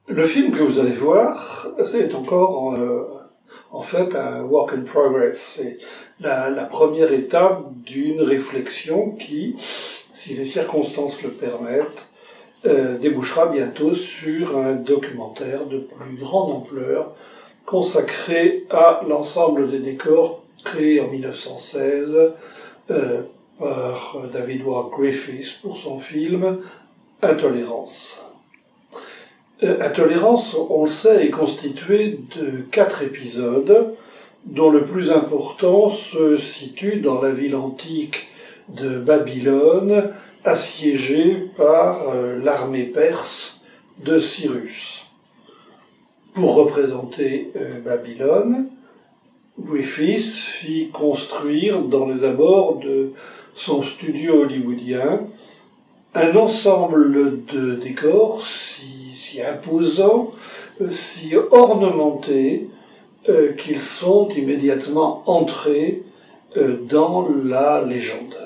Le film que vous allez voir est encore en fait un work in progress. C'est la première étape d'une réflexion qui, si les circonstances le permettent, débouchera bientôt sur un documentaire de plus grande ampleur consacré à l'ensemble des décors créés en 1916 par David Ward Griffiths pour son film Intolérance. Intolérance, on le sait, est constitué de 4 épisodes, dont le plus important se situe dans la ville antique de Babylone, assiégée par l'armée perse de Cyrus. Pour représenter Babylone, Griffiths fit construire dans les abords de son studio hollywoodien un ensemble de décors si imposants, si ornementés, qu'ils sont immédiatement entrés dans la légende.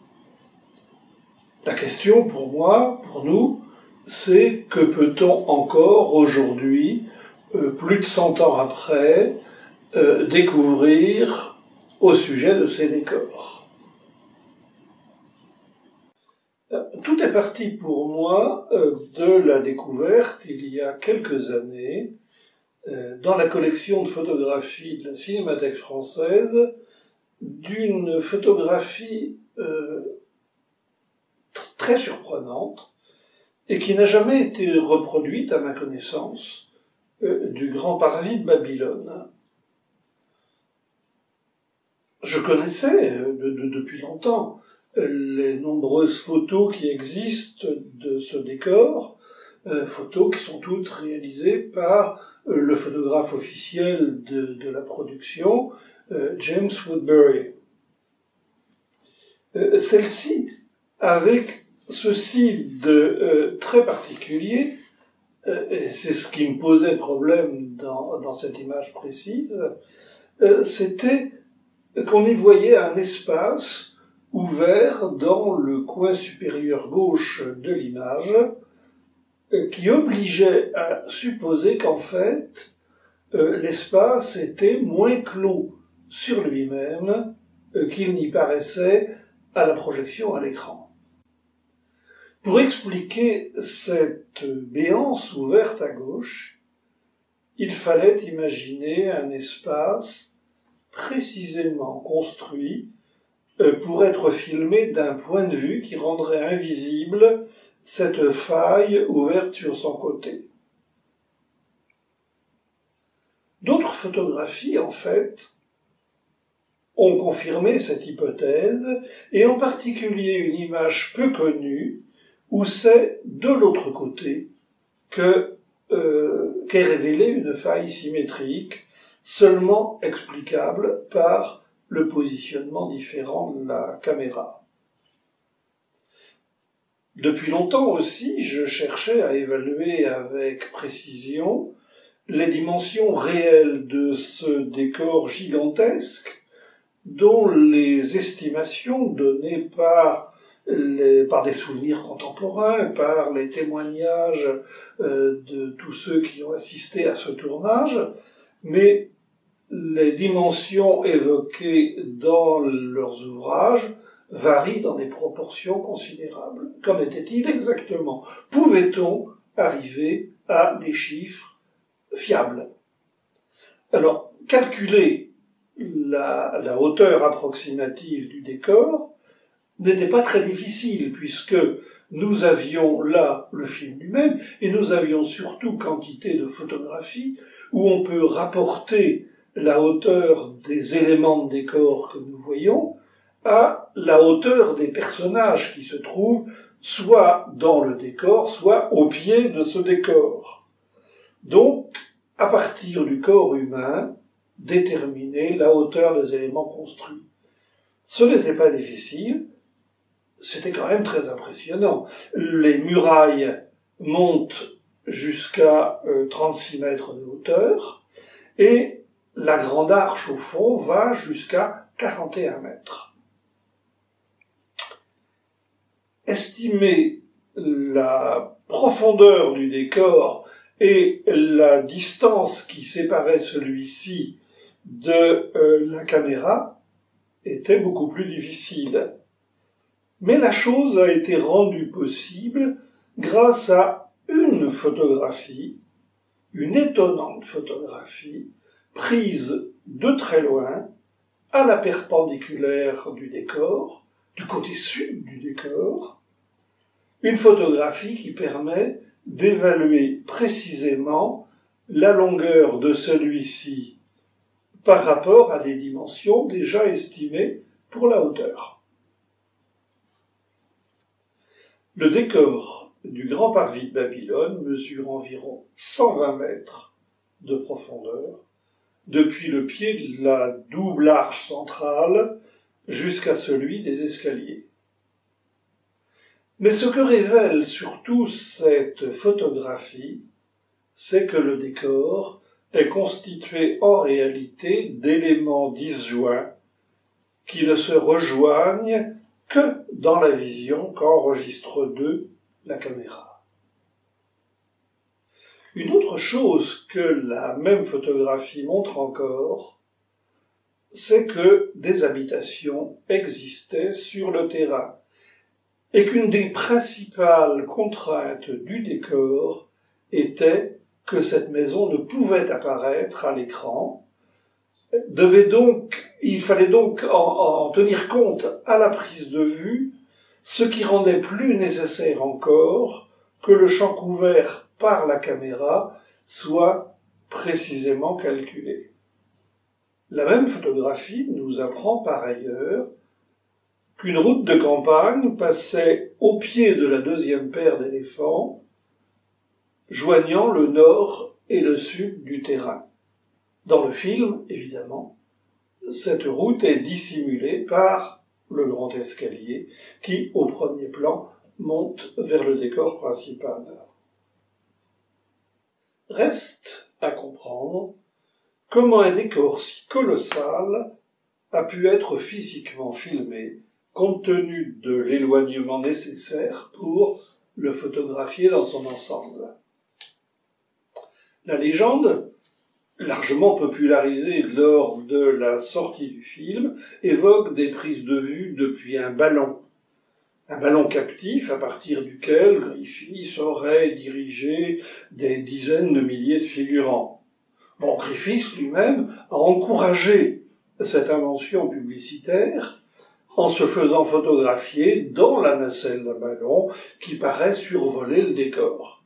La question pour moi, pour nous, c'est que peut-on encore aujourd'hui, plus de 100 ans après, découvrir au sujet de ces décors. Tout est parti pour moi de la découverte, il y a quelques années, dans la collection de photographies de la Cinémathèque française, d'une photographie très surprenante et qui n'a jamais été reproduite, à ma connaissance, du grand parvis de Babylone. Je connaissais depuis longtemps les nombreuses photos qui existent de ce décor, photos qui sont toutes réalisées par le photographe officiel de la production, James Woodbury. Celle-ci, avec ceci de très particulier, et c'est ce qui me posait problème dans cette image précise, c'était qu'on y voyait un espace ouvert dans le coin supérieur gauche de l'image, qui obligeait à supposer qu'en fait, l'espace était moins clos sur lui-même qu'il n'y paraissait à la projection à l'écran. Pour expliquer cette béance ouverte à gauche, il fallait imaginer un espace précisément construit pour être filmé d'un point de vue qui rendrait invisible cette faille ouverte sur son côté. D'autres photographies, en fait, ont confirmé cette hypothèse, et en particulier une image peu connue, où c'est de l'autre côté qu'est révélée une faille symétrique, seulement explicable par le positionnement différent de la caméra. Depuis longtemps aussi, je cherchais à évaluer avec précision les dimensions réelles de ce décor gigantesque, dont les estimations données par des souvenirs contemporains, par les témoignages de tous ceux qui ont assisté à ce tournage, mais les dimensions évoquées dans leurs ouvrages varient dans des proportions considérables. Qu'en était-il exactement? Pouvait-on arriver à des chiffres fiables? Alors, calculer la hauteur approximative du décor n'était pas très difficile, puisque nous avions là le film lui-même, et nous avions surtout quantité de photographies où on peut rapporter la hauteur des éléments de décor que nous voyons à la hauteur des personnages qui se trouvent soit dans le décor, soit au pied de ce décor. Donc, à partir du corps humain, déterminer la hauteur des éléments construits. Ce n'était pas difficile, c'était quand même très impressionnant. Les murailles montent jusqu'à 36 mètres de hauteur, et la grande arche, au fond, va jusqu'à 41 mètres. Estimer la profondeur du décor et la distance qui séparait celui-ci de la caméra était beaucoup plus difficile. Mais la chose a été rendue possible grâce à une photographie, une étonnante photographie, prise de très loin, à la perpendiculaire du décor, du côté sud du décor, une photographie qui permet d'évaluer précisément la longueur de celui-ci par rapport à des dimensions déjà estimées pour la hauteur. Le décor du grand parvis de Babylone mesure environ 120 mètres de profondeur, depuis le pied de la double arche centrale jusqu'à celui des escaliers. Mais ce que révèle surtout cette photographie, c'est que le décor est constitué en réalité d'éléments disjoints qui ne se rejoignent que dans la vision qu'enregistre d'eux la caméra. Une autre chose que la même photographie montre encore, c'est que des habitations existaient sur le terrain et qu'une des principales contraintes du décor était que cette maison ne pouvait apparaître à l'écran. Il fallait donc en tenir compte à la prise de vue, ce qui rendait plus nécessaire encore que le champ couvert par la caméra soit précisément calculé. La même photographie nous apprend par ailleurs qu'une route de campagne passait au pied de la deuxième paire d'éléphants, joignant le nord et le sud du terrain. Dans le film, évidemment, cette route est dissimulée par le grand escalier qui, au premier plan, monte vers le décor principal. Reste à comprendre comment un décor si colossal a pu être physiquement filmé compte tenu de l'éloignement nécessaire pour le photographier dans son ensemble. La légende, largement popularisée lors de la sortie du film, évoque des prises de vue depuis un ballon captif à partir duquel Griffith aurait dirigé des dizaines de milliers de figurants. Griffith lui-même a encouragé cette invention publicitaire en se faisant photographier dans la nacelle d'un ballon qui paraît survoler le décor.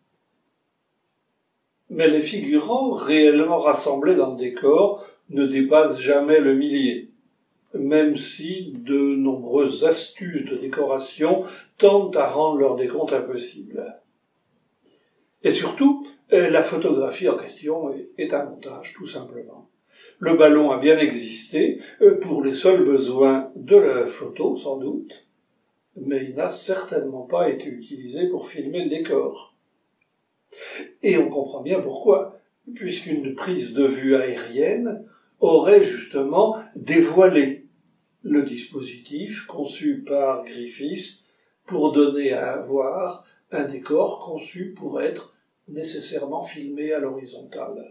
Mais les figurants réellement rassemblés dans le décor ne dépassent jamais le millier, même si de nombreuses astuces de décoration tentent à rendre leur décompte impossible. Et surtout, la photographie en question est un montage, tout simplement. Le ballon a bien existé pour les seuls besoins de la photo, sans doute, mais il n'a certainement pas été utilisé pour filmer le décor. Et on comprend bien pourquoi, puisqu'une prise de vue aérienne aurait justement dévoilé le dispositif conçu par Griffith pour donner à voir un décor conçu pour être nécessairement filmé à l'horizontale.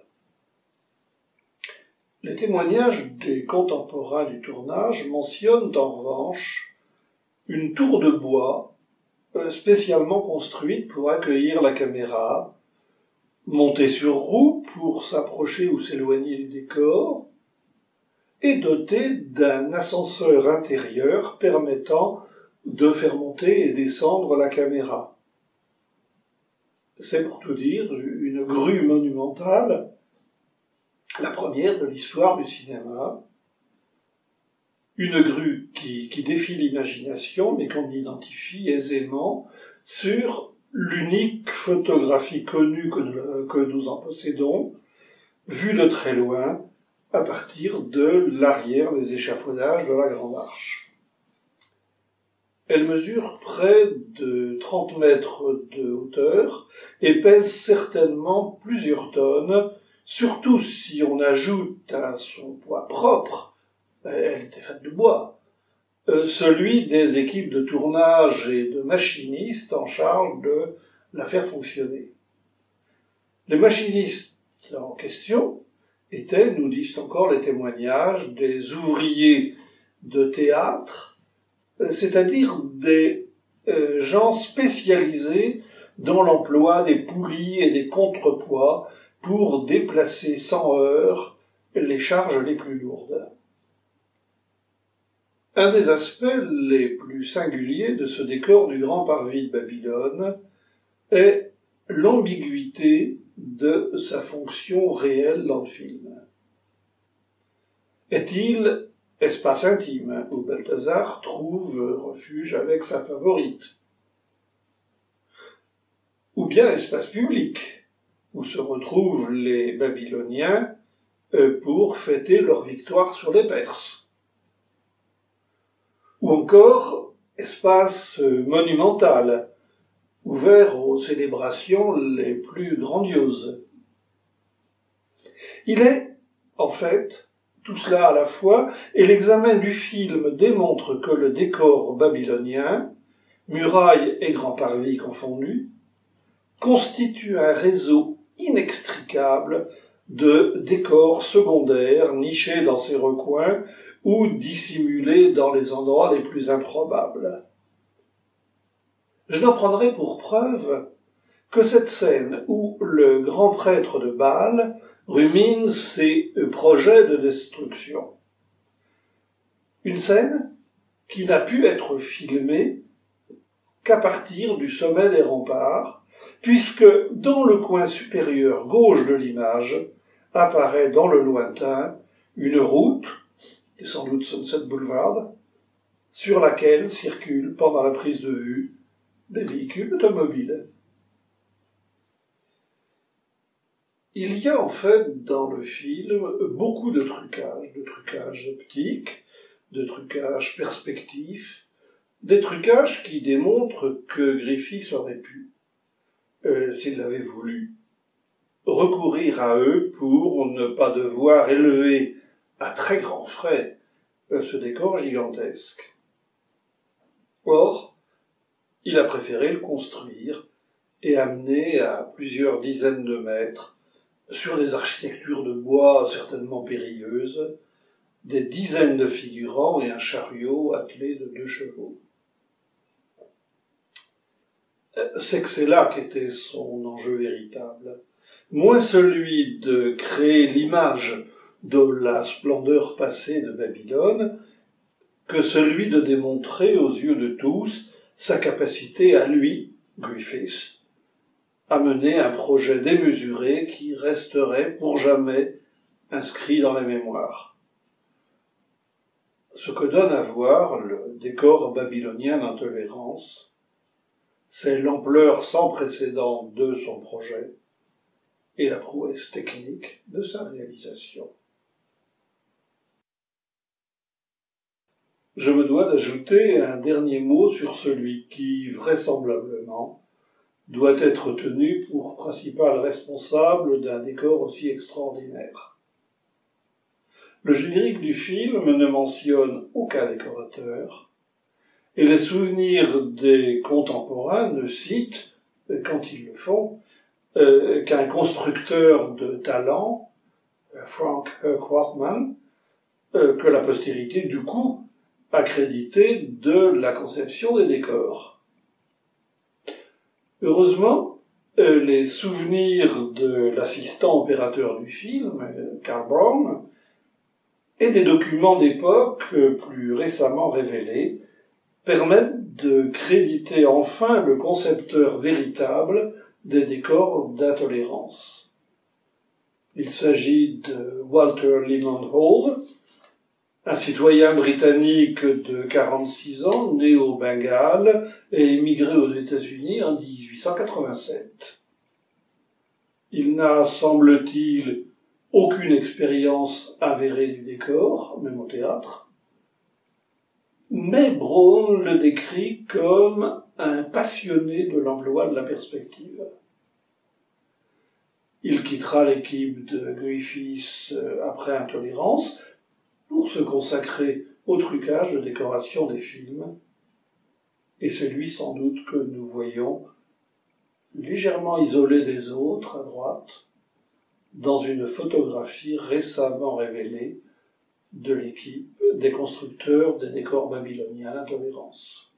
Les témoignages des contemporains du tournage mentionnent en revanche une tour de bois spécialement construite pour accueillir la caméra, montée sur roue pour s'approcher ou s'éloigner du décor, et dotée d'un ascenseur intérieur permettant de faire monter et descendre la caméra. C'est pour tout dire une grue monumentale, la première de l'histoire du cinéma, une grue qui défie l'imagination, mais qu'on identifie aisément sur l'unique photographie connue que nous en possédons, vue de très loin, à partir de l'arrière des échafaudages de la Grande Arche. Elle mesure près de 30 mètres de hauteur et pèse certainement plusieurs tonnes, surtout si on ajoute à son poids propre, elle était faite de bois, celui des équipes de tournage et de machinistes en charge de la faire fonctionner. Les machinistes en question étaient, nous disent encore les témoignages, des ouvriers de théâtre, c'est-à-dire des gens spécialisés dans l'emploi des poulies et des contrepoids pour déplacer sans heurts les charges les plus lourdes. Un des aspects les plus singuliers de ce décor du grand parvis de Babylone est l'ambiguïté de sa fonction réelle dans le film. Est-il espace intime où Balthazar trouve refuge avec sa favorite? Ou bien espace public où se retrouvent les Babyloniens pour fêter leur victoire sur les Perses? Ou encore espace monumental, ouvert aux célébrations les plus grandioses. Il est, en fait, tout cela à la fois, et l'examen du film démontre que le décor babylonien, murailles et grands parvis confondus, constitue un réseau inextricable de décors secondaires nichés dans ses recoins ou dissimulés dans les endroits les plus improbables. Je n'en prendrai pour preuve que cette scène où le grand prêtre de Baal rumine ses projets de destruction. Une scène qui n'a pu être filmée qu'à partir du sommet des remparts, puisque dans le coin supérieur gauche de l'image apparaît dans le lointain une route, c'est sans doute Sunset Boulevard, sur laquelle circulent pendant la prise de vue des véhicules automobiles. Il y a en fait dans le film beaucoup de trucages optiques, de trucages perspectifs, des trucages qui démontrent que Griffith aurait pu, s'il l'avait voulu, recourir à eux pour ne pas devoir élever à très grands frais ce décor gigantesque. Or, il a préféré le construire et amener à plusieurs dizaines de mètres, sur des architectures de bois certainement périlleuses, des dizaines de figurants et un chariot attelé de 2 chevaux. C'est que c'est là qu'était son enjeu véritable. Moins celui de créer l'image de la splendeur passée de Babylone, que celui de démontrer aux yeux de tous sa capacité à lui, Griffith, à mener un projet démesuré qui resterait pour jamais inscrit dans la mémoire. Ce que donne à voir le décor babylonien d'intolérance, c'est l'ampleur sans précédent de son projet et la prouesse technique de sa réalisation. Je me dois d'ajouter un dernier mot sur celui qui, vraisemblablement, doit être tenu pour principal responsable d'un décor aussi extraordinaire. Le générique du film ne mentionne aucun décorateur, et les souvenirs des contemporains ne citent, quand ils le font, qu'un constructeur de talent, Frank Quartman, que la postérité, du coup, a crédité de la conception des décors. Heureusement, les souvenirs de l'assistant opérateur du film, Carl Brown, et des documents d'époque plus récemment révélés permettent de créditer enfin le concepteur véritable des décors d'intolérance. Il s'agit de Walter Lyman Hall, un citoyen britannique de 46 ans, né au Bengale et émigré aux États-Unis en 1887. Il n'a, semble-t-il, aucune expérience avérée du décor, même au théâtre, mais Brown le décrit comme un passionné de l'emploi de la perspective. Il quittera l'équipe de Griffith après Intolérance pour se consacrer au trucage de décoration des films, et c'est lui sans doute que nous voyons légèrement isolé des autres, à droite, dans une photographie récemment révélée de l'équipe des constructeurs des décors babyloniens, l'Intolérance.